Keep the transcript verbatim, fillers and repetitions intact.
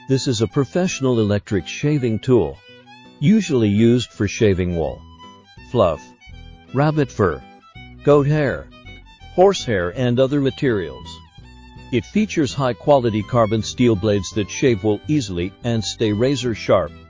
This is a professional electric shaving tool, usually used for shaving wool, fluff, rabbit fur, goat hair, horsehair, and other materials. It features high-quality carbon steel blades that shave wool easily and stay razor sharp.